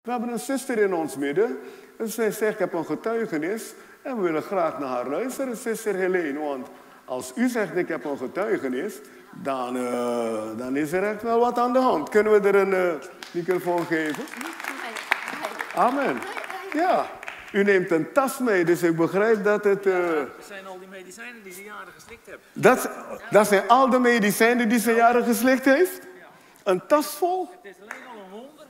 We hebben een zuster in ons midden. En zij zegt, ik heb een getuigenis. En we willen graag naar haar luisteren, zuster Helene. Want als u zegt, ik heb een getuigenis, dan is er echt wel wat aan de hand. Kunnen we er een microfoon geven? Amen. Ja. U neemt een tas mee, dus ik begrijp dat het... Dat zijn al die medicijnen die ze jaren geslikt hebben. Dat zijn al de medicijnen die ze jaren geslikt heeft? Ja. Een tas vol? Het is alleen al een wonder...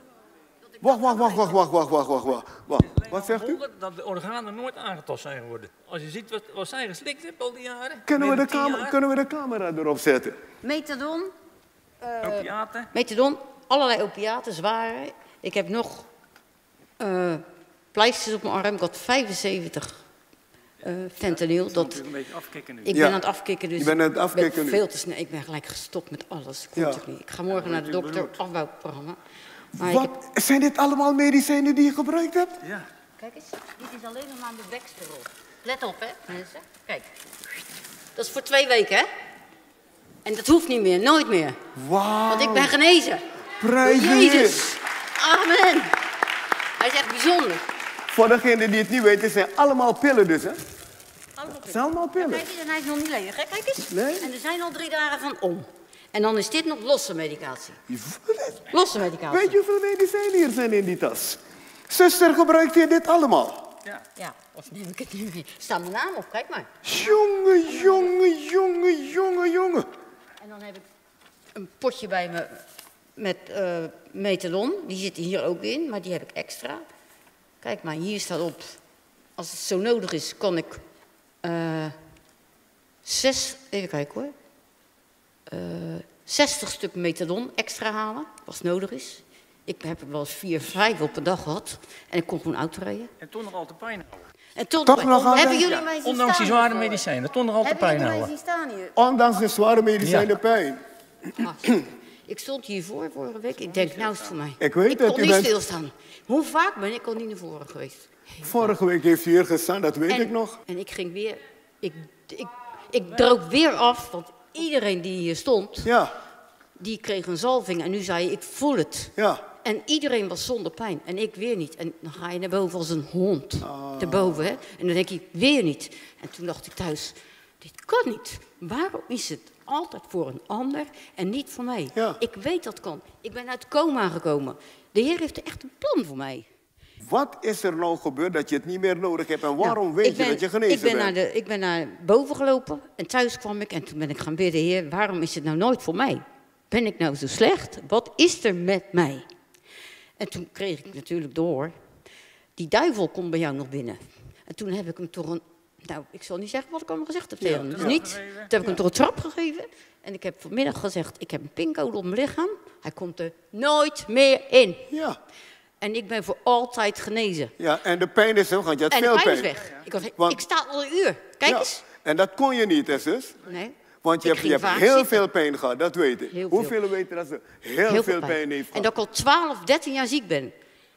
Wacht. Wat zegt u? Dat de organen nooit aangetast zijn geworden. Als je ziet wat zij geslikt heeft al die jaren... Kunnen we de camera erop zetten? Methadon. Opiaten. Methadon, allerlei opiaten, zware. Ik heb nog pleisters op mijn arm. Ik had 75 fentanyl. Dat een beetje afkicken nu. Ik ben aan het afkicken, dus je bent aan het afkicken ik ben veel te snel. Ik ben gelijk gestopt met alles. Ik ga morgen naar de dokter, afbouwprogramma. Zijn dit allemaal medicijnen die je gebruikt hebt? Ja. Kijk eens, dit is alleen nog maar de Dexterol. Let op, hè, mensen. Kijk. Dat is voor 2 weken, hè? En dat hoeft niet meer, nooit meer. Wauw. Want ik ben genezen. Prijs Jezus. Amen. Hij is echt bijzonder. Voor degenen die het niet weten, zijn allemaal pillen dus, hè? Allemaal Het zijn allemaal pillen. Kijk eens, en hij is nog niet leeg, hè? Kijk eens. Nee? En er zijn al 3 dagen van om. En dan is dit nog losse medicatie. Losse medicatie. Weet je hoeveel medicijnen hier zijn in die tas? Zuster, gebruikt je dit allemaal? Ja, of neem ik het niet mee? Staat mijn naam op, kijk maar. Jongen. En dan heb ik een potje bij me met methadon. Die zit hier ook in, maar die heb ik extra. Kijk maar, hier staat op. Als het zo nodig is, kan ik even kijken hoor. 60 stuk methadon extra halen, als het nodig is. Ik heb er wel eens 4, 5 op een dag gehad. En ik kon gewoon auto rijden. En toch nog altijd pijn houden. En toch nog hebben jullie mij zien ondanks die staan zware hiervoor? medicijnen, toch nog altijd pijn Hebben jullie houden. mij zien staan hier? Ondanks de zware medicijnen pijn. Ik stond hiervoor vorige week. Ik denk, nou is het voor mij. Ik weet ik dat kon u niet bent... stilstaan. Hoe vaak ben ik al niet naar voren geweest? Vorige week heeft u hier gestaan, dat weet ik nog. En ik ging weer... Ik droop weer af, want iedereen die hier stond... Ja. Die kreeg een zalving en nu zei je, ik voel het. Ja. En iedereen was zonder pijn. En ik weer niet. En dan ga je naar boven als een hond. Daarboven, hè. En dan denk ik, weer niet. En toen dacht ik thuis, dit kan niet. Waarom is het altijd voor een ander en niet voor mij? Ja. Ik weet dat kan. Ik ben uit coma gekomen. De Heer heeft echt een plan voor mij. Wat is er nou gebeurd dat je het niet meer nodig hebt? En waarom weet je dat je genezen bent? Ik ben naar boven gelopen en thuis kwam ik. En toen ben ik gaan bidden, Heer, waarom is het nou nooit voor mij? Ben ik nou zo slecht? Wat is er met mij? En toen kreeg ik natuurlijk door, die duivel komt bij jou nog binnen. En toen heb ik hem toch een, nou, ik zal niet zeggen wat ik allemaal gezegd heb tegen hem. Dus niet. Toen heb ik hem toch een trap gegeven. En ik heb vanmiddag gezegd, ik heb een pincode op mijn lichaam. Hij komt er nooit meer in. Ja. En ik ben voor altijd genezen. Ja, en de pijn is weg, want je had en veel de pijn pijn. is weg. Ik sta al een uur. Kijk eens. En dat kon je niet, hè, zus? Nee. Want je hebt heel veel pijn gehad, dat weet ik. Hoeveel weten dat ze heel veel pijn heeft gehad? En dat ik al 12, 13 jaar ziek ben.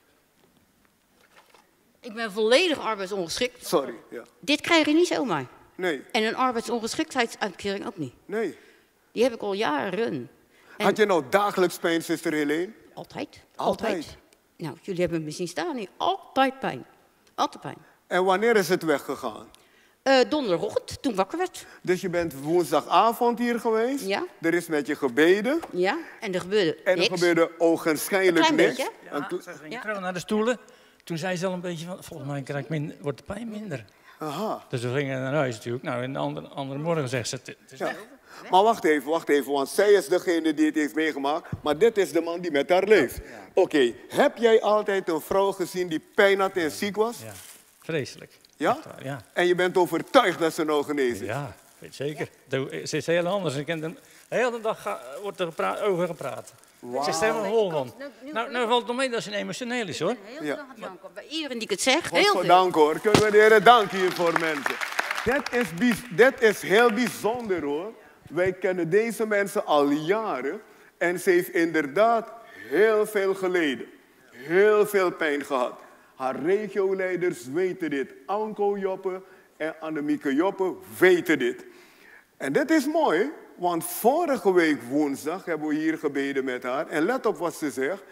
Ik ben volledig arbeidsongeschikt. Sorry, ja. Dit krijg je niet zomaar. Nee. En een arbeidsongeschiktheidsuitkering ook niet. Nee. Die heb ik al jaren. En had je nou dagelijks pijn, zuster Helene? Altijd. Nou, jullie hebben me zien staan hier. Altijd pijn. Altijd pijn. En wanneer is het weggegaan? Donderdagochtend, toen wakker werd. Dus je bent woensdagavond hier geweest? Ja. Er is met je gebeden? Ja, en er gebeurde en niks. er gebeurde ogenschijnlijk een niks? Beetje. Ja, ze ging terug naar de stoelen. Toen zei ze al een beetje van, volgens mij wordt de pijn minder. Aha. Dus we gingen naar huis natuurlijk. Nou, en de andere morgen zegt ze, het is weg. Maar wacht even, want zij is degene die het heeft meegemaakt. Maar dit is de man die met haar leeft. Ja. Oké, heb jij altijd een vrouw gezien die pijn had en ziek was? Ja, vreselijk. Ja? Ja. En je bent overtuigd dat ze nou genezen is? Ja, weet zeker. Ze is heel anders. De hele dag wordt er over gepraat. Wow. Ze is er helemaal vol van. Nou valt het nog mee dat ze emotioneel is, hoor. Heel veel danken. Bij iedereen die ik het zeg, heel veel. Voor dank, hoor. Kunnen we de Heer danken hier voor mensen. Dat is heel bijzonder, hoor. Wij kennen deze mensen al jaren. En ze heeft inderdaad heel veel geleden. Heel veel pijn gehad. Haar regioleiders weten dit. Anko Joppe en Annemieke Joppe weten dit. En dit is mooi, want vorige week woensdag hebben we hier gebeden met haar. En let op wat ze zegt.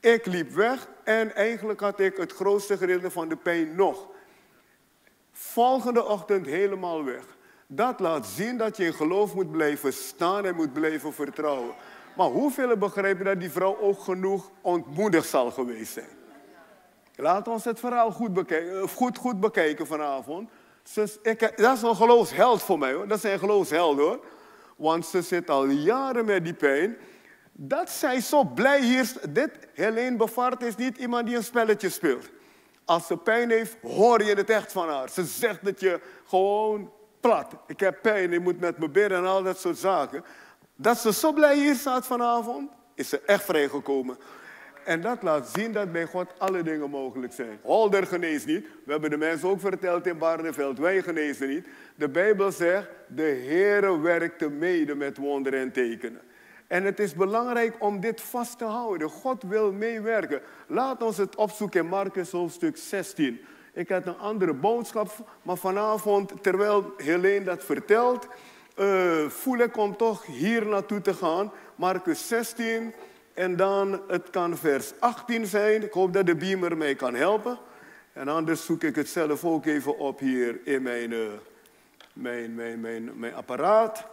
Ik liep weg en eigenlijk had ik het grootste gedeelte van de pijn nog. Volgende ochtend helemaal weg. Dat laat zien dat je in geloof moet blijven staan en moet blijven vertrouwen. Maar hoeveel begrijpen dat die vrouw ook genoeg ontmoedigd zal geweest zijn? Laten we ons het verhaal goed bekijken vanavond. Dat is een geloofsheld voor mij, hoor. Dat is een geloofsheld, hoor. Want ze zit al jaren met die pijn. Dat zij zo blij hier... Helene Bevart is niet iemand die een spelletje speelt. Als ze pijn heeft, hoor je het echt van haar. Ze zegt dat je gewoon plat. Ik heb pijn, je moet met me bidden en al dat soort zaken. Dat ze zo blij hier staat vanavond, is ze echt vrijgekomen. En dat laat zien dat bij God alle dingen mogelijk zijn. Holder geneest niet. We hebben de mensen ook verteld in Barneveld. Wij genezen niet. De Bijbel zegt, de Heere werkte mede met wonderen en tekenen. En het is belangrijk om dit vast te houden. God wil meewerken. Laat ons het opzoeken in Marcus hoofdstuk 16. Ik had een andere boodschap, maar vanavond, terwijl Helene dat vertelt, voel ik om toch hier naartoe te gaan. Marcus 16, en dan, het kan vers 18 zijn. Ik hoop dat de beamer mij kan helpen. En anders zoek ik het zelf ook even op hier in mijn apparaat.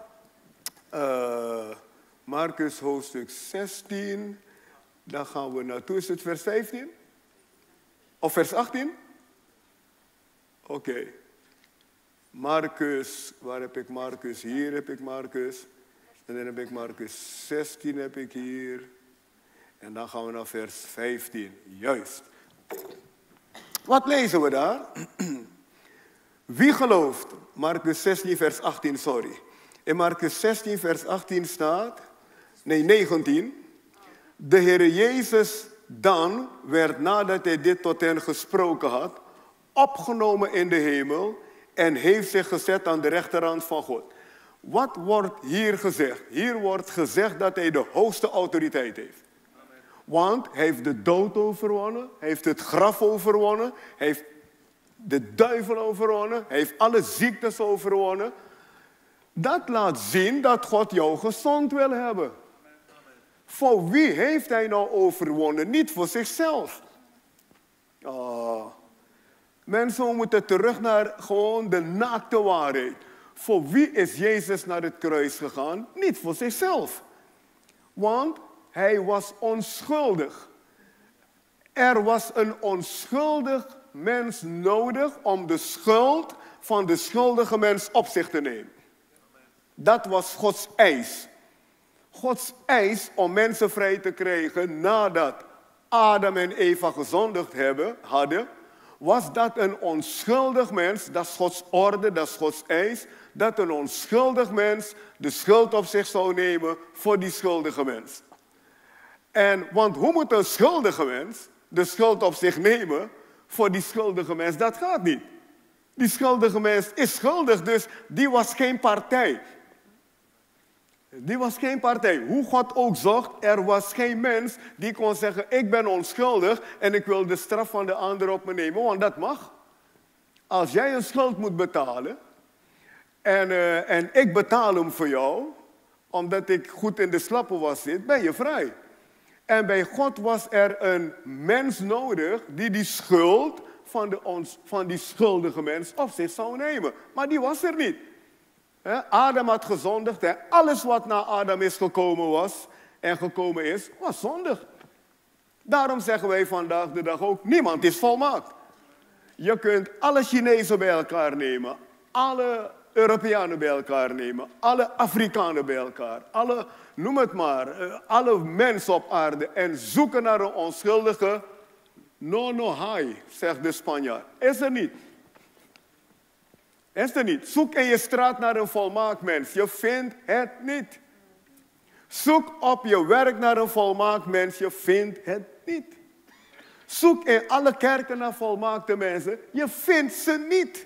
Marcus hoofdstuk 16, daar gaan we naartoe. Is het vers 15? Of vers 18? Oké. Marcus, waar heb ik Marcus? Hier heb ik Marcus. En dan heb ik Marcus 16 heb ik hier. En dan gaan we naar vers 15. Juist. Wat lezen we daar? Wie gelooft? Marcus 16 vers 18, sorry. In Marcus 16 vers 18 staat... Nee, 19. De Heer Jezus dan werd, nadat hij dit tot hen gesproken had, opgenomen in de hemel en heeft zich gezet aan de rechterhand van God. Wat wordt hier gezegd? Hier wordt gezegd dat hij de hoogste autoriteit heeft. Want hij heeft de dood overwonnen, hij heeft het graf overwonnen, hij heeft de duivel overwonnen, hij heeft alle ziektes overwonnen. Dat laat zien dat God jou gezond wil hebben. Voor wie heeft hij nou overwonnen? Niet voor zichzelf. Mensen moeten terug naar gewoon de naakte waarheid. Voor wie is Jezus naar het kruis gegaan? Niet voor zichzelf. Want hij was onschuldig. Er was een onschuldig mens nodig om de schuld van de schuldige mens op zich te nemen. Dat was Gods eis. Gods eis om mensen vrij te krijgen nadat Adam en Eva gezondigd hadden, was dat een onschuldig mens, dat is Gods orde, dat is Gods eis, dat een onschuldig mens de schuld op zich zou nemen voor die schuldige mens. Want hoe moet een schuldige mens de schuld op zich nemen voor die schuldige mens? Dat gaat niet. Die schuldige mens is schuldig, dus die was geen partij. Die was geen partij. Hoe God ook zocht, er was geen mens die kon zeggen, ik ben onschuldig en ik wil de straf van de ander op me nemen, want dat mag. Als jij een schuld moet betalen en ik betaal hem voor jou, omdat ik goed in de slappe was zit, ben je vrij. En bij God was er een mens nodig die die schuld van die schuldige mens op zich zou nemen. Maar die was er niet. Adam had gezondigd en alles wat na Adam is gekomen is, was zondig. Daarom zeggen wij vandaag de dag ook, niemand is volmaakt. Je kunt alle Chinezen bij elkaar nemen, alle Europeanen bij elkaar nemen, alle Afrikanen bij elkaar, noem het maar, alle mensen op aarde en zoeken naar een onschuldige, no hay, zegt de Spanjaard. Is er niet. Is er niet. Zoek in je straat naar een volmaakt mens. Je vindt het niet. Zoek op je werk naar een volmaakt mens. Je vindt het niet. Zoek in alle kerken naar volmaakte mensen. Je vindt ze niet.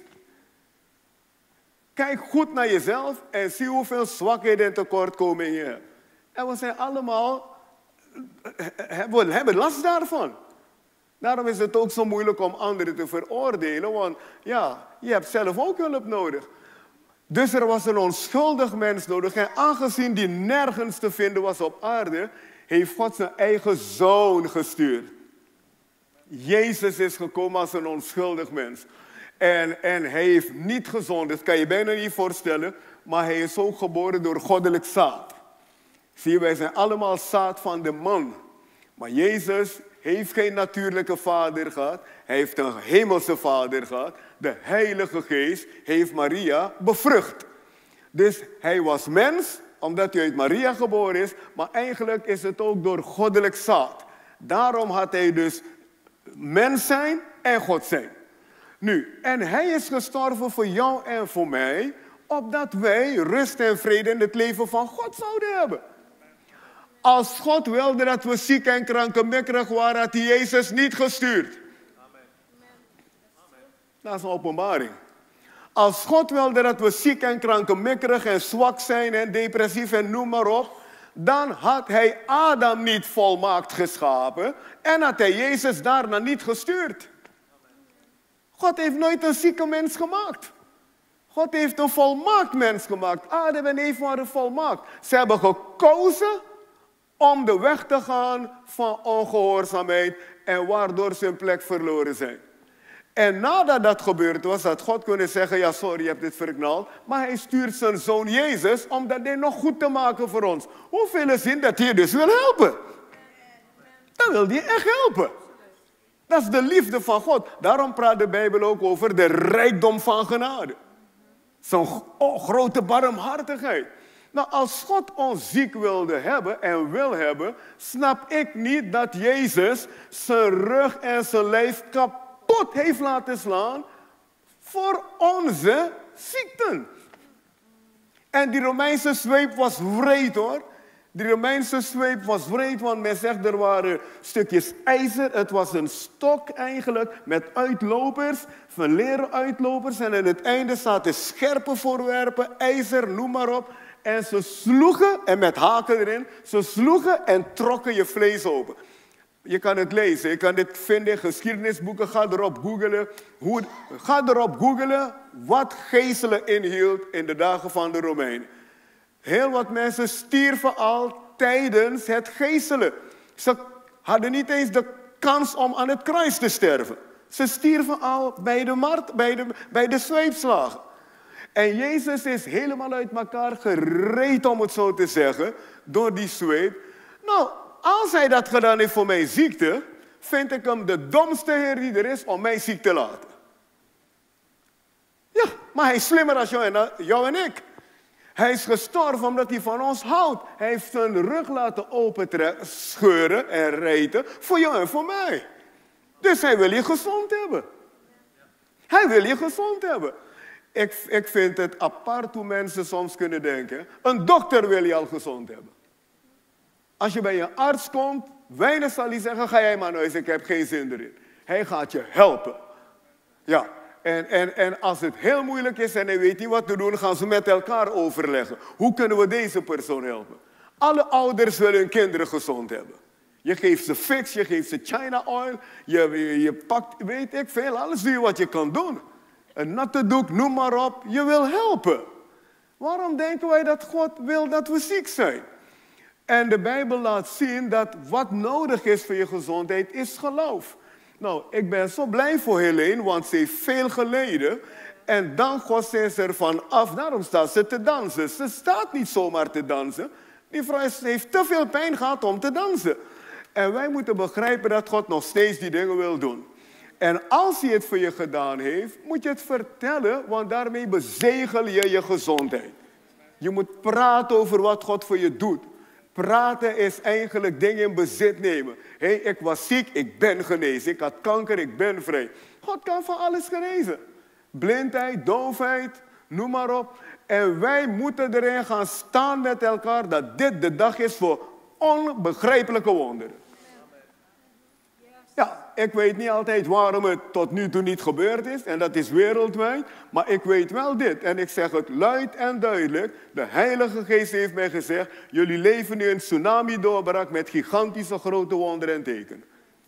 Kijk goed naar jezelf en zie hoeveel zwakheden en tekortkomingen je hebt. En we zijn allemaal, we hebben last daarvan. Daarom is het ook zo moeilijk om anderen te veroordelen, want ja, je hebt zelf ook hulp nodig. Dus er was een onschuldig mens nodig en aangezien die nergens te vinden was op aarde, heeft God zijn eigen zoon gestuurd. Jezus is gekomen als een onschuldig mens. En hij heeft niet gezond, dat kan je bijna niet voorstellen, maar hij is ook geboren door goddelijk zaad. Zie je, wij zijn allemaal zaad van de man. Maar Jezus heeft geen natuurlijke vader gehad. Hij heeft een hemelse vader gehad. De Heilige Geest heeft Maria bevrucht. Dus hij was mens, omdat hij uit Maria geboren is. Maar eigenlijk is het ook door goddelijk zaad. Daarom had hij dus mens zijn en God zijn. Nu, en hij is gestorven voor jou en voor mij, opdat wij rust en vrede in het leven van God zouden hebben. Als God wilde dat we ziek en krankzinnig waren, had hij Jezus niet gestuurd. Dat is een openbaring. Als God wilde dat we ziek en krankzinnig en zwak zijn en depressief en noem maar op, dan had hij Adam niet volmaakt geschapen en had hij Jezus daarna niet gestuurd. God heeft nooit een zieke mens gemaakt. God heeft een volmaakt mens gemaakt. Adam en Eva waren volmaakt. Ze hebben gekozen om de weg te gaan van ongehoorzaamheid en waardoor ze hun plek verloren zijn. En nadat dat gebeurd was, had God kunnen zeggen, ja sorry, je hebt dit verknald. Maar hij stuurt zijn zoon Jezus om dat ding nog goed te maken voor ons. Hoeveel zin dat hij dus wil helpen? Dan wil hij echt helpen. Dat is de liefde van God. Daarom praat de Bijbel ook over de rijkdom van genade. Zo'n grote barmhartigheid. Nou, als God ons ziek wilde hebben en wil hebben, snap ik niet dat Jezus zijn rug en zijn lijf kapot heeft laten slaan voor onze ziekten. En die Romeinse zweep was wreed hoor. Die Romeinse zweep was wreed, want men zegt er waren stukjes ijzer. Het was een stok eigenlijk met uitlopers, van leren uitlopers. En aan het einde zaten scherpe voorwerpen, ijzer, noem maar op. En ze sloegen, en met haken erin, ze sloegen en trokken je vlees open. Je kan het lezen, je kan dit vinden in geschiedenisboeken. Ga erop googelen wat geeselen inhield in de dagen van de Romeinen. Heel wat mensen stierven al tijdens het geeselen. Ze hadden niet eens de kans om aan het kruis te sterven. Ze stierven al bij de zweepslagen. En Jezus is helemaal uit elkaar gereed, om het zo te zeggen, door die zweep. Nou, als hij dat gedaan heeft voor mijn ziekte, vind ik hem de domste Heer die er is om mij ziek te laten. Ja, maar hij is slimmer dan jou en ik. Hij is gestorven omdat hij van ons houdt. Hij heeft zijn rug laten scheuren en rijten voor jou en voor mij. Dus hij wil je gezond hebben. Hij wil je gezond hebben. Ik vind het apart hoe mensen soms kunnen denken. Een dokter wil je al gezond hebben. Als je bij een arts komt, weinig zal hij zeggen, ga jij maar naar huis, ik heb geen zin erin. Hij gaat je helpen. Ja. En als het heel moeilijk is en hij weet niet wat te doen, gaan ze met elkaar overleggen. Hoe kunnen we deze persoon helpen? Alle ouders willen hun kinderen gezond hebben. Je geeft ze fix, je geeft ze China oil, je pakt, weet ik veel, alles doe je wat je kan doen. Een natte doek, noem maar op, je wil helpen. Waarom denken wij dat God wil dat we ziek zijn? En de Bijbel laat zien dat wat nodig is voor je gezondheid is geloof. Nou, ik ben zo blij voor Helene, want ze heeft veel geleden. En dank God zijn ze ervan af. Daarom staat ze te dansen. Ze staat niet zomaar te dansen. Die vrouw heeft te veel pijn gehad om te dansen. En wij moeten begrijpen dat God nog steeds die dingen wil doen. En als hij het voor je gedaan heeft, moet je het vertellen, want daarmee bezegel je je gezondheid. Je moet praten over wat God voor je doet. Praten is eigenlijk dingen in bezit nemen. Hé, ik was ziek, ik ben genezen. Ik had kanker, ik ben vrij. God kan van alles genezen. Blindheid, doofheid, noem maar op. En wij moeten erin gaan staan met elkaar dat dit de dag is voor onbegrijpelijke wonderen. Ja, ik weet niet altijd waarom het tot nu toe niet gebeurd is. En dat is wereldwijd. Maar ik weet wel dit. En ik zeg het luid en duidelijk. De Heilige Geest heeft mij gezegd. Jullie leven nu een tsunami doorbraak met gigantische grote wonderen en tekenen.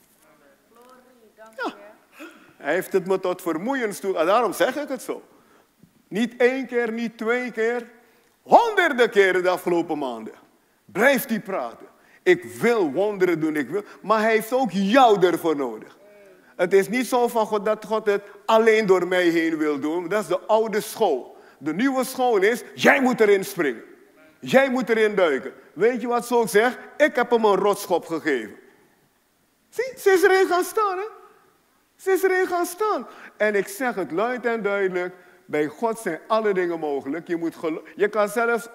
Ja. Hij heeft het me tot vermoeiens toe. En daarom zeg ik het zo. Niet 1 keer, niet 2 keer. 100 keren de afgelopen maanden. Blijft hij praten. Ik wil wonderen doen, ik wil. Maar hij heeft ook jou ervoor nodig. Het is niet zo van God dat God het alleen door mij heen wil doen. Dat is de oude school. De nieuwe school is, jij moet erin springen. Jij moet erin duiken. Weet je wat ze ook zegt? Ik heb hem een rotschop gegeven. Zie, ze is erin gaan staan, hè? Ze is erin gaan staan. En ik zeg het luid en duidelijk, bij God zijn alle dingen mogelijk. Je kan zelfs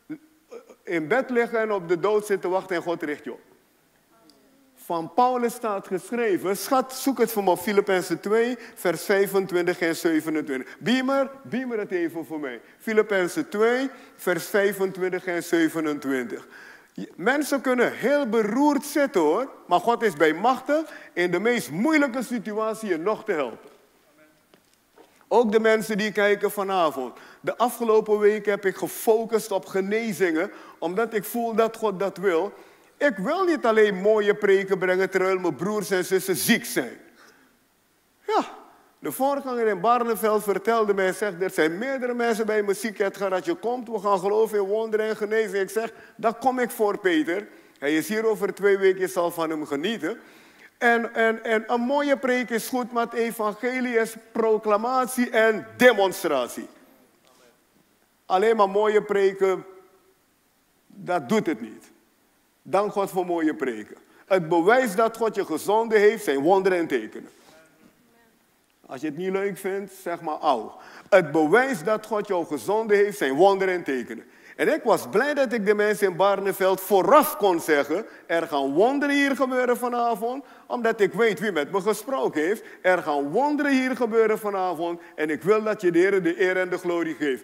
in bed liggen en op de dood zitten wachten en God richt je op. Van Paulus staat geschreven, schat, zoek het voor me op Filippenzen 2, vers 25 en 27. Beamer het even voor mij. Filippenzen 2, vers 25 en 27. Mensen kunnen heel beroerd zitten hoor, maar God is bij machten in de meest moeilijke situatie je nog te helpen. Ook de mensen die kijken vanavond. De afgelopen week heb ik gefocust op genezingen, omdat ik voel dat God dat wil. Ik wil niet alleen mooie preken brengen terwijl mijn broers en zussen ziek zijn. Ja, de voorganger in Barneveld vertelde mij, zegt, er zijn meerdere mensen bij me ziek, Edgar, dat je komt, we gaan geloven in wonderen en genezing. Ik zeg, daar kom ik voor, Peter. Hij is hier over 2 weken, je zal van hem genieten. En een mooie preek is goed, maar het evangelie is proclamatie en demonstratie. Alleen maar mooie preken, dat doet het niet. Dank God voor mooie preken. Het bewijs dat God je gezonden heeft, zijn wonderen en tekenen. Als je het niet leuk vindt, zeg maar auw. Het bewijs dat God jou gezonden heeft, zijn wonderen en tekenen. En ik was blij dat ik de mensen in Barneveld vooraf kon zeggen, er gaan wonderen hier gebeuren vanavond, omdat ik weet wie met me gesproken heeft. Er gaan wonderen hier gebeuren vanavond en ik wil dat je de Heer de eer en de glorie geeft.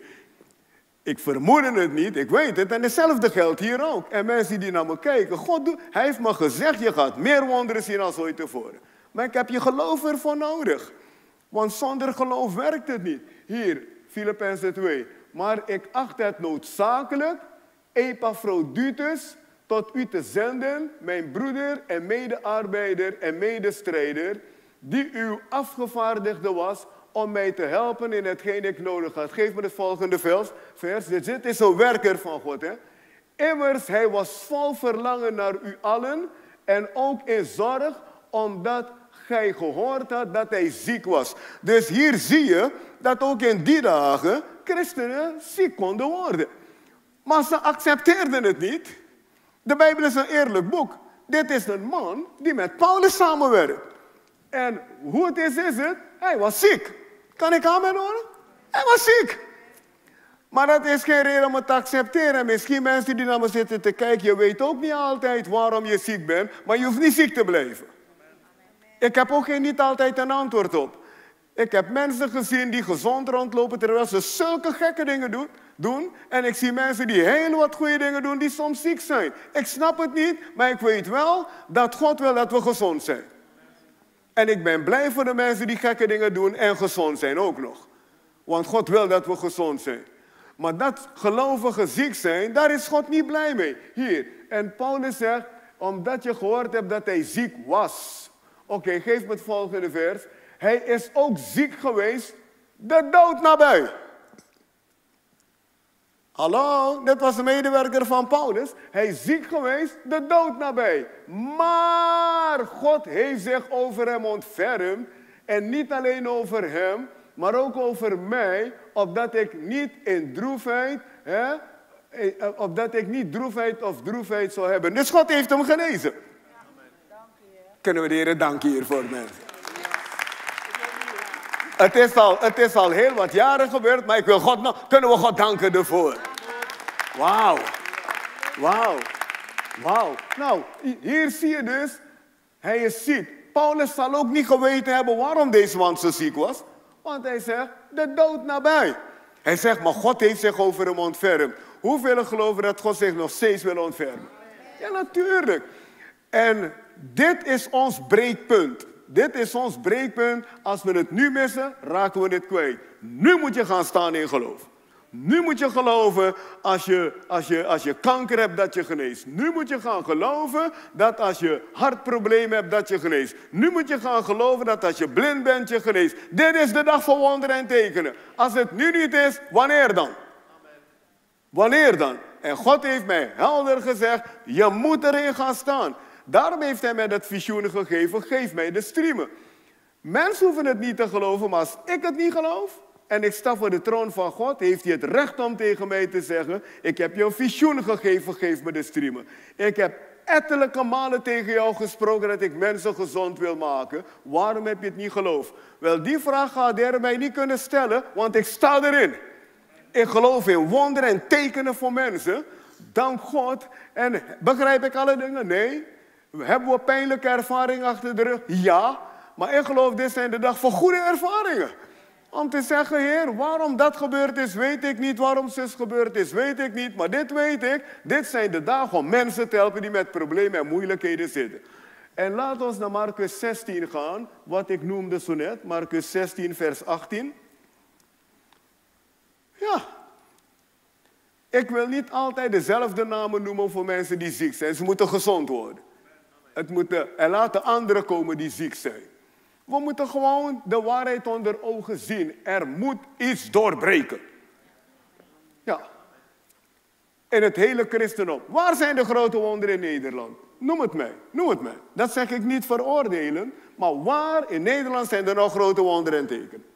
Ik vermoedde het niet, ik weet het. En hetzelfde geldt hier ook. En mensen die naar me kijken, hij heeft me gezegd, je gaat meer wonderen zien als ooit tevoren. Maar ik heb je geloof ervoor nodig. Want zonder geloof werkt het niet. Hier, Filippenzen 2. Maar ik acht het noodzakelijk, Epaphroditus, tot u te zenden, mijn broeder en medearbeider en medestrijder, die uw afgevaardigde was, om mij te helpen in hetgeen ik nodig had. Geef me het volgende vers. Dit is een werker van God. Hè? Immers, hij was vol verlangen naar u allen en ook in zorg, omdat gij gehoord had dat hij ziek was. Dus hier zie je dat ook in die dagen christenen ziek konden worden. Maar ze accepteerden het niet. De Bijbel is een eerlijk boek. Dit is een man die met Paulus samenwerkt. En hoe het is het, hij was ziek. Kan ik amen horen? Hij was ziek. Maar dat is geen reden om het te accepteren. Misschien mensen die naar me zitten te kijken, je weet ook niet altijd waarom je ziek bent, maar je hoeft niet ziek te blijven. Ik heb ook niet altijd een antwoord op. Ik heb mensen gezien die gezond rondlopen terwijl ze zulke gekke dingen doen. En ik zie mensen die heel wat goede dingen doen die soms ziek zijn. Ik snap het niet, maar ik weet wel dat God wil dat we gezond zijn. En ik ben blij voor de mensen die gekke dingen doen en gezond zijn ook nog. Want God wil dat we gezond zijn. Maar dat gelovigen ziek zijn, daar is God niet blij mee. Hier, en Paulus zegt, omdat je gehoord hebt dat hij ziek was. Oké, geef me het volgende vers. Hij is ook ziek geweest, de dood nabij. Hallo, dit was de medewerker van Paulus. Hij is ziek geweest, de dood nabij. Maar God heeft zich over hem ontfermd. En niet alleen over hem, maar ook over mij. Opdat ik niet in droefheid, opdat ik niet droefheid zou hebben. Dus God heeft hem genezen. Kunnen we de Heer danken hiervoor, mensen. Het is al heel wat jaren gebeurd, maar kunnen we God danken ervoor. Wauw. Nou, hier zie je dus, hij is ziek. Paulus zal ook niet geweten hebben waarom deze man zo ziek was. Want hij zegt, de dood nabij. Hij zegt, maar God heeft zich over hem ontfermd. Hoeveel geloven dat God zich nog steeds wil ontfermen? Ja, natuurlijk. En dit is ons breekpunt. Dit is ons breekpunt. Als we het nu missen, raken we het kwijt. Nu moet je gaan staan in geloof. Nu moet je geloven als je kanker hebt dat je geneest. Nu moet je gaan geloven dat als je hartproblemen hebt dat je geneest. Nu moet je gaan geloven dat als je blind bent je geneest. Dit is de dag van wonderen en tekenen. Als het nu niet is, wanneer dan? Wanneer dan? En God heeft mij helder gezegd, je moet erin gaan staan. Daarom heeft hij mij dat visioen gegeven, geef mij de streamen. Mensen hoeven het niet te geloven, maar als ik het niet geloof en ik sta voor de troon van God, heeft hij het recht om tegen mij te zeggen, ik heb je een visioen gegeven, geef me de streamen. Ik heb ettelijke malen tegen jou gesproken dat ik mensen gezond wil maken. Waarom heb je het niet geloofd? Wel, die vraag gaat hij mij niet kunnen stellen, want ik sta erin. Ik geloof in wonderen en tekenen voor mensen. Dank God. En begrijp ik alle dingen? Nee. Hebben we pijnlijke ervaringen achter de rug? Ja. Maar ik geloof, dit zijn de dag voor goede ervaringen. Om te zeggen, Heer, waarom dat gebeurd is, weet ik niet. Waarom zus gebeurd is, weet ik niet. Maar dit weet ik. Dit zijn de dagen om mensen te helpen die met problemen en moeilijkheden zitten. En laten we naar Marcus 16 gaan. Wat ik noemde zo net. Marcus 16 vers 18. Ja. Ik wil niet altijd dezelfde namen noemen voor mensen die ziek zijn. Ze moeten gezond worden. En laten anderen komen die ziek zijn. We moeten gewoon de waarheid onder ogen zien. Er moet iets doorbreken. Ja. In het hele christendom. Waar zijn de grote wonderen in Nederland? Noem het mij. Noem het mij. Dat zeg ik niet veroordelen. Maar waar in Nederland zijn er nog grote wonderen en tekenen?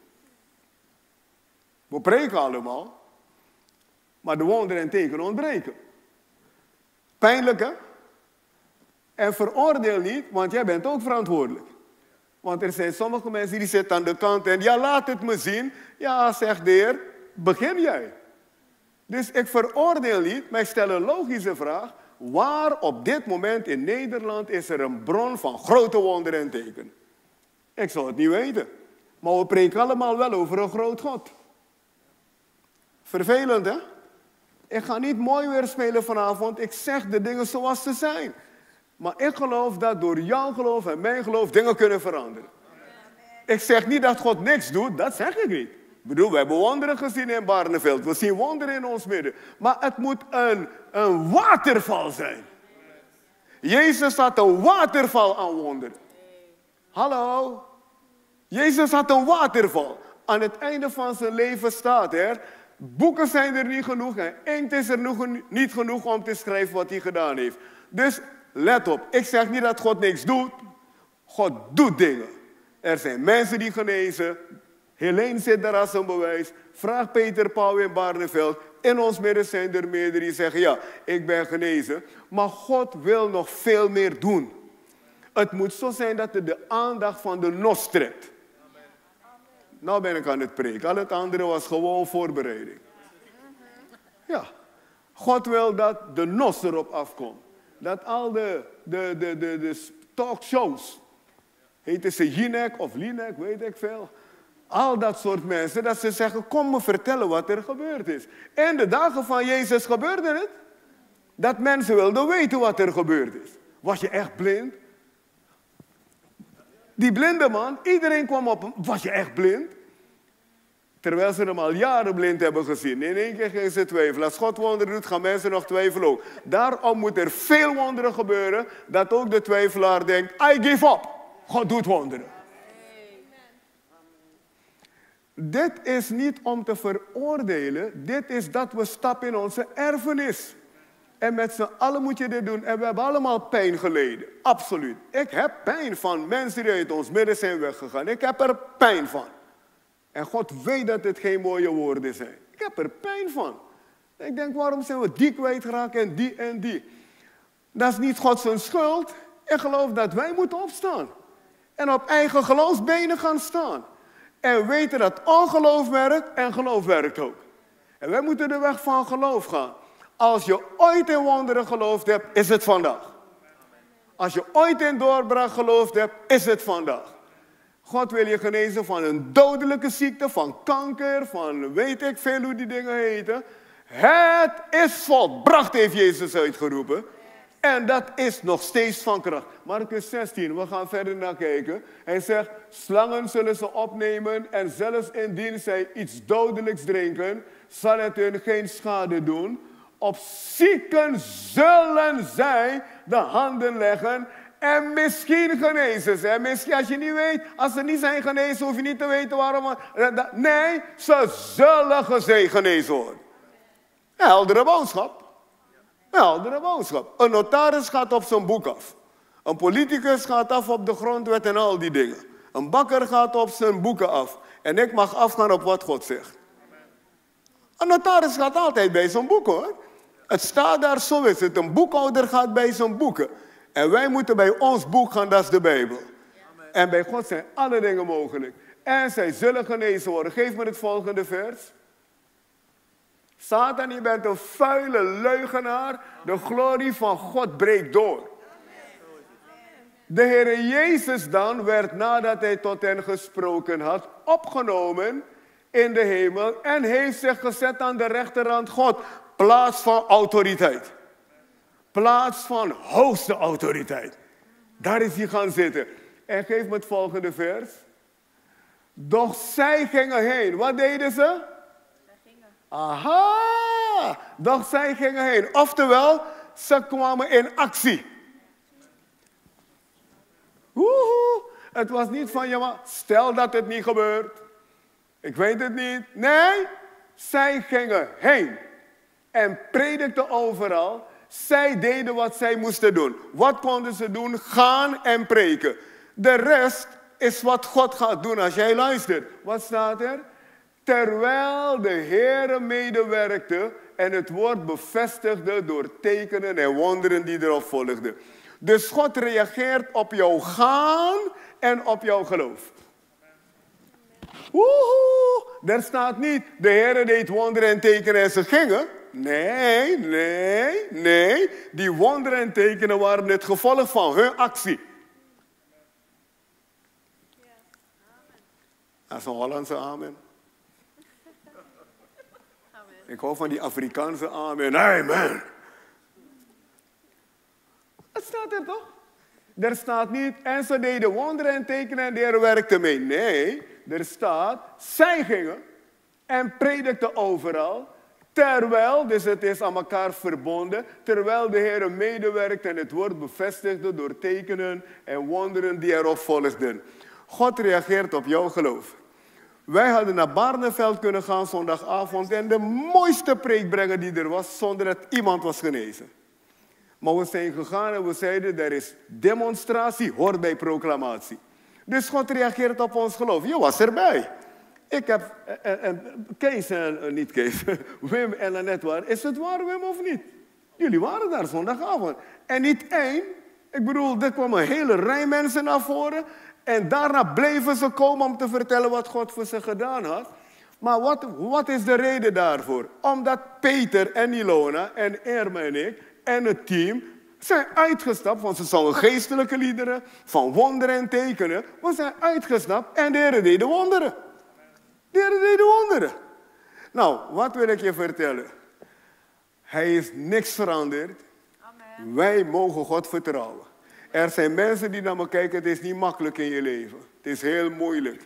We preken allemaal. Maar de wonderen en tekenen ontbreken. Pijnlijk, hè? En veroordeel niet, want jij bent ook verantwoordelijk. Want er zijn sommige mensen die zitten aan de kant en ja, laat het me zien. Ja, zegt de Heer, begin jij. Dus ik veroordeel niet, maar ik stel een logische vraag. Waar op dit moment in Nederland is er een bron van grote wonderen en tekenen? Ik zou het niet weten. Maar we preken allemaal wel over een groot God. Vervelend, hè? Ik ga niet mooi weer spelen vanavond. Ik zeg de dingen zoals ze zijn. Maar ik geloof dat door jouw geloof en mijn geloof dingen kunnen veranderen. Ik zeg niet dat God niks doet, dat zeg ik niet. Ik bedoel, we hebben wonderen gezien in Barneveld. We zien wonderen in ons midden. Maar het moet een waterval zijn. Jezus had een waterval aan wonderen. Hallo? Jezus had een waterval. Aan het einde van zijn leven staat er, boeken zijn er niet genoeg en inkt is er niet genoeg om te schrijven wat hij gedaan heeft. Dus let op, ik zeg niet dat God niks doet. God doet dingen. Er zijn mensen die genezen. Helene zit daar als een bewijs. Vraag Peter Pauw in Barneveld. In ons midden zijn er meerdere die zeggen, ja, ik ben genezen. Maar God wil nog veel meer doen. Het moet zo zijn dat het de aandacht van de nos trekt. Nou ben ik aan het preken. Al het andere was gewoon voorbereiding. Ja. God wil dat de nos erop afkomt. Dat al de talkshows, heten ze Jinek of Linek, weet ik veel. Al dat soort mensen, dat ze zeggen, kom me vertellen wat er gebeurd is. In de dagen van Jezus gebeurde het. Dat mensen wilden weten wat er gebeurd is. Was je echt blind? Die blinde man, iedereen kwam op hem. Was je echt blind? Terwijl ze hem al jaren blind hebben gezien. In één keer gingen ze twijfelen. Als God wonderen doet, gaan mensen nog twijfelen ook. Daarom moet er veel wonderen gebeuren, dat ook de twijfelaar denkt, I give up. God doet wonderen. Dit is niet om te veroordelen. Dit is dat we stappen in onze erfenis. En met z'n allen moet je dit doen. En we hebben allemaal pijn geleden. Absoluut. Ik heb pijn van mensen die uit ons midden zijn weggegaan. Ik heb er pijn van. En God weet dat het geen mooie woorden zijn. Ik heb er pijn van. Ik denk, waarom zijn we die kwijtgeraakt en die en die? Dat is niet God zijn schuld. Ik geloof dat wij moeten opstaan. En op eigen geloofsbenen gaan staan. En weten dat ongeloof werkt en geloof werkt ook. En wij moeten de weg van geloof gaan. Als je ooit in wonderen geloofd hebt, is het vandaag. Als je ooit in doorbraak geloofd hebt, is het vandaag. God wil je genezen van een dodelijke ziekte, van kanker, van weet ik veel hoe die dingen heten. Het is volbracht, heeft Jezus uitgeroepen. En dat is nog steeds van kracht. Marcus 16, we gaan verder naar kijken. Hij zegt, slangen zullen ze opnemen en zelfs indien zij iets dodelijks drinken, zal het hun geen schade doen. Op zieken zullen zij de handen leggen en misschien genezen ze. Misschien, als je niet weet, als ze niet zijn genezen, hoef je niet te weten waarom. Nee, ze zullen genezen worden. Een heldere boodschap. Een heldere boodschap. Een notaris gaat op zijn boek af. Een politicus gaat af op de grondwet en al die dingen. Een bakker gaat op zijn boeken af. En ik mag afgaan op wat God zegt. Een notaris gaat altijd bij zijn boeken, hoor. Het staat daar, zo is het. Een boekhouder gaat bij zijn boeken. En wij moeten bij ons boek gaan, dat is de Bijbel. En bij God zijn alle dingen mogelijk. En zij zullen genezen worden. Geef me het volgende vers. Satan, je bent een vuile leugenaar. De glorie van God breekt door. De Heer Jezus dan werd, nadat hij tot hen gesproken had, opgenomen in de hemel en heeft zich gezet aan de rechterhand God. Plaats van autoriteit. Plaats van hoogste autoriteit. Daar is hij gaan zitten. En geef me het volgende vers. Doch zij gingen heen. Wat deden ze? Aha! Doch zij gingen heen. Oftewel, ze kwamen in actie. Woehoe! Het was niet van, ja maar stel dat het niet gebeurt. Ik weet het niet. Nee, zij gingen heen. En predikten overal. Zij deden wat zij moesten doen. Wat konden ze doen? Gaan en preken. De rest is wat God gaat doen als jij luistert. Wat staat er? Terwijl de Heere medewerkte en het woord bevestigde door tekenen en wonderen die erop volgden. Dus God reageert op jouw gaan en op jouw geloof. Woehoe! Er staat niet, de Heere deed wonderen en tekenen en ze gingen. Nee. Die wonderen en tekenen waren het gevolg van hun actie. Dat is een Hollandse amen. Ik hou van die Afrikaanse amen. Amen. Het staat er toch? Er staat niet, en ze deden wonderen en tekenen en de Heer werkte mee. Nee, er staat, zij gingen en predikten overal. Terwijl, dus het is aan elkaar verbonden, terwijl de Heer medewerkte en het woord bevestigde door tekenen en wonderen die erop volgden. God reageert op jouw geloof. Wij hadden naar Barneveld kunnen gaan zondagavond en de mooiste preek brengen die er was, zonder dat iemand was genezen. Maar we zijn gegaan en we zeiden, er is demonstratie, hoort bij proclamatie. Dus God reageert op ons geloof. Je was erbij. Ik heb, Kees en niet Kees, Wim en Annette waren. Is het waar, Wim, of niet? Jullie waren daar zondagavond. En niet één. Ik bedoel, er kwam een hele rij mensen naar voren. En daarna bleven ze komen om te vertellen wat God voor ze gedaan had. Maar wat is de reden daarvoor? Omdat Peter en Ilona en Irma en ik en het team zijn uitgestapt, want ze zongen geestelijke liederen, van wonderen en tekenen. We zijn uitgestapt en de Heer deed de wonderen. De Heer deed de wonderen. Nou, wat wil ik je vertellen? Hij is niks veranderd. Amen. Wij mogen God vertrouwen. Er zijn mensen die naar me kijken, het is niet makkelijk in je leven. Het is heel moeilijk.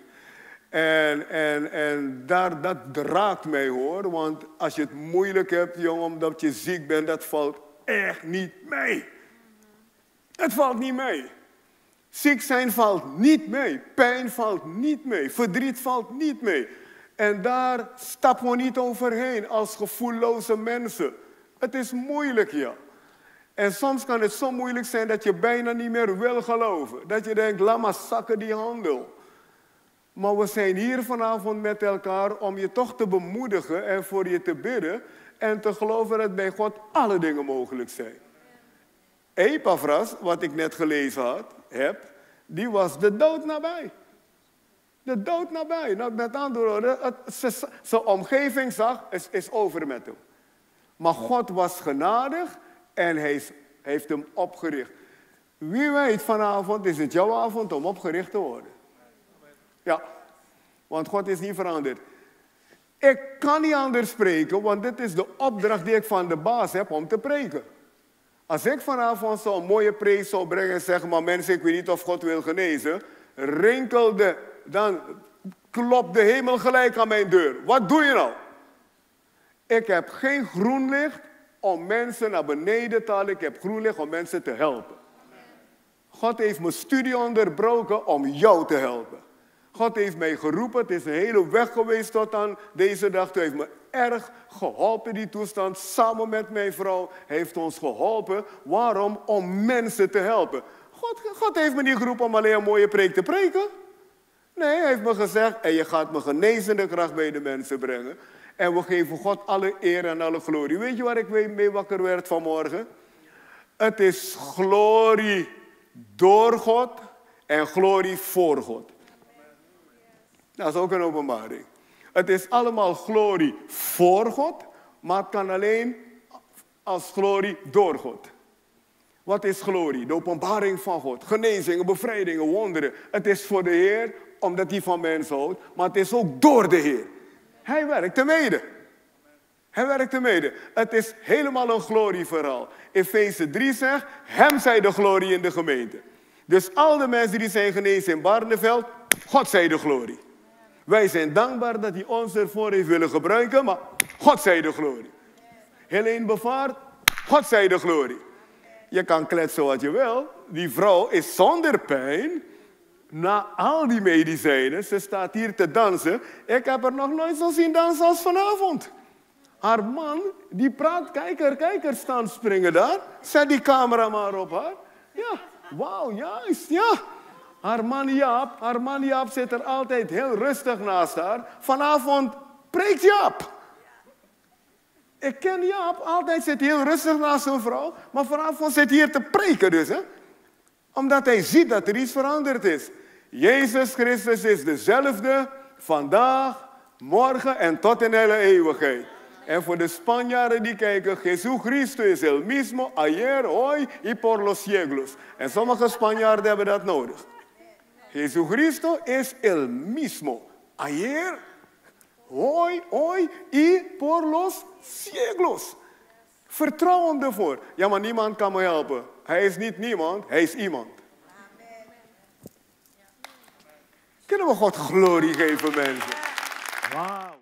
En dat raakt mij, hoor. Want als je het moeilijk hebt, jongen, omdat je ziek bent, dat valt echt niet mee. Het valt niet mee. Ziek zijn valt niet mee. Pijn valt niet mee. Verdriet valt niet mee. En daar stappen we niet overheen als gevoelloze mensen. Het is moeilijk, ja. En soms kan het zo moeilijk zijn dat je bijna niet meer wil geloven. Dat je denkt, laat maar zakken die handel. Maar we zijn hier vanavond met elkaar om je toch te bemoedigen en voor je te bidden. En te geloven dat bij God alle dingen mogelijk zijn. Epaphras, wat ik net gelezen heb, die was de dood nabij. De dood nabij. Nou, met andere woorden, zijn omgeving zag, is over met hem. Maar God was genadig en hij heeft hem opgericht. Wie weet, vanavond is het jouw avond om opgericht te worden. Ja, want God is niet veranderd. Ik kan niet anders spreken, want dit is de opdracht die ik van de baas heb om te preken. Als ik vanavond zo'n mooie preek zou brengen en zeggen, maar mensen, ik weet niet of God wil genezen, dan klopt de hemel gelijk aan mijn deur. Wat doe je nou? Ik heb geen groen licht om mensen naar beneden te halen. Ik heb groen licht om mensen te helpen. God heeft mijn studie onderbroken om jou te helpen. God heeft mij geroepen. Het is een hele weg geweest tot aan deze dag. Hij heeft me erg geholpen, die toestand. Samen met mijn vrouw heeft ons geholpen. Waarom? Om mensen te helpen. God heeft me niet geroepen om alleen een mooie preek te preken. Nee, hij heeft me gezegd, en je gaat me genezende kracht bij de mensen brengen. En we geven God alle eer en alle glorie. Weet je waar ik mee wakker werd vanmorgen? Het is glorie door God en glorie voor God. Dat is ook een openbaring. Het is allemaal glorie voor God, maar het kan alleen als glorie door God. Wat is glorie? De openbaring van God. Genezingen, bevrijdingen, wonderen. Het is voor de Heer, omdat hij van mensen houdt, maar het is ook door de Heer. Hij werkt ermede. Hij werkt ermede. Het is helemaal een glorieverhaal. Efeze 3 zegt, hem zij de glorie in de gemeente. Dus al de mensen die zijn genezen in Barneveld, God zij de glorie. Wij zijn dankbaar dat hij ons ervoor heeft willen gebruiken, maar God zij de glorie. Helene Bevaart, God zij de glorie. Je kan kletsen wat je wil. Die vrouw is zonder pijn. Na al die medicijnen, ze staat hier te dansen. Ik heb er nog nooit zo zien dansen als vanavond. Haar man, die praat, kijker staan springen daar. Zet die camera maar op haar. Ja, wauw, juist, ja. Haar man Jaap zit er altijd heel rustig naast haar. Vanavond preekt Jaap. Ik ken Jaap, altijd zit hij heel rustig naast zijn vrouw. Maar vanavond zit hij hier te preken dus, hè. Omdat hij ziet dat er iets veranderd is. Jezus Christus is dezelfde, vandaag, morgen en tot in hele eeuwigheid. En voor de Spanjaarden die kijken, Jesús Cristo is el mismo, ayer, hoy y por los siglos. En sommige Spanjaarden hebben dat nodig. Jesús Cristo es el mismo, ayer, hoy y por los siglos. Vertrouw hem ervoor. Ja, maar niemand kan me helpen. Hij is niet niemand, hij is iemand. Kunnen we God glorie geven, mensen? Wauw.